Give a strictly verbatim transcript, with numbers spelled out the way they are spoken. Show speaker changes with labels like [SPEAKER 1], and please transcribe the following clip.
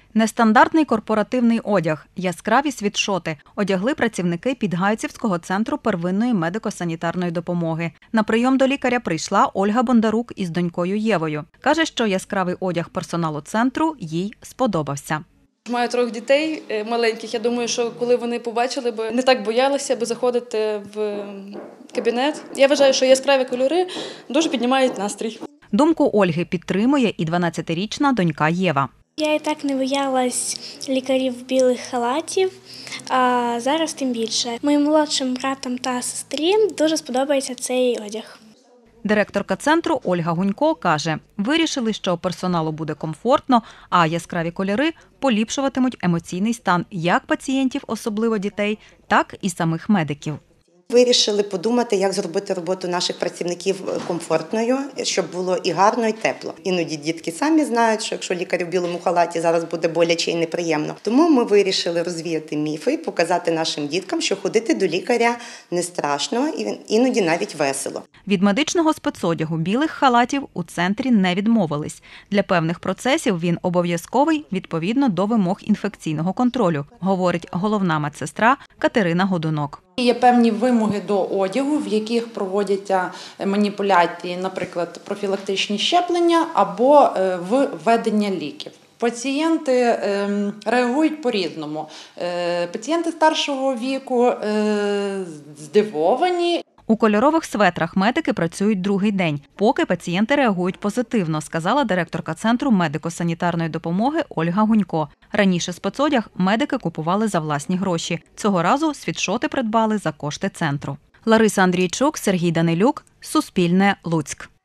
[SPEAKER 1] Нестандартний корпоративний одяг, яскраві світшоти одягли працівники Підгайцівського центру первинної медико-санітарної допомоги. На прийом до лікаря прийшла Ольга Бондарук із донькою Євою. Каже, що яскравий одяг персоналу центру їй сподобався.
[SPEAKER 2] Маю трьох дітей маленьких. Я думаю, що коли вони побачили б, не так боялися би заходити в кабінет. Я вважаю, що яскраві кольори дуже піднімають настрій.
[SPEAKER 1] Думку Ольги підтримує і дванадцятирічна донька Єва.
[SPEAKER 3] Я і так не боялась лікарів білих халатів, а зараз тим більше. Моїм молодшим братам та сестрі дуже сподобається цей одяг.
[SPEAKER 1] Директорка центру Ольга Гунько каже, вирішили, що персоналу буде комфортно, а яскраві кольори поліпшуватимуть емоційний стан як пацієнтів, особливо дітей, так і самих медиків.
[SPEAKER 4] Вирішили подумати, як зробити роботу наших працівників комфортною, щоб було і гарно, і тепло. Іноді дітки самі знають, що якщо лікар в білому халаті, зараз буде боляче і неприємно. Тому ми вирішили розвіяти міфи і показати нашим діткам, що ходити до лікаря не страшно, і іноді навіть весело.
[SPEAKER 1] Від медичного спецодягу білих халатів у центрі не відмовились. Для певних процесів він обов'язковий відповідно до вимог інфекційного контролю, говорить головна медсестра Катерина Годунок.
[SPEAKER 5] Є певні вимоги до одягу, в яких проводяться маніпуляції, наприклад, профілактичні щеплення або введення ліків. Пацієнти реагують по-різному. Пацієнти старшого віку здивовані.
[SPEAKER 1] У кольорових светрах медики працюють другий день, поки пацієнти реагують позитивно, сказала директорка Центру медико-санітарної допомоги Ольга Гунько. Раніше спецодяг медики купували за власні гроші. Цього разу світшоти придбали за кошти центру. Лариса Андрійчук, Сергій Данилюк, Суспільне, Луцьк.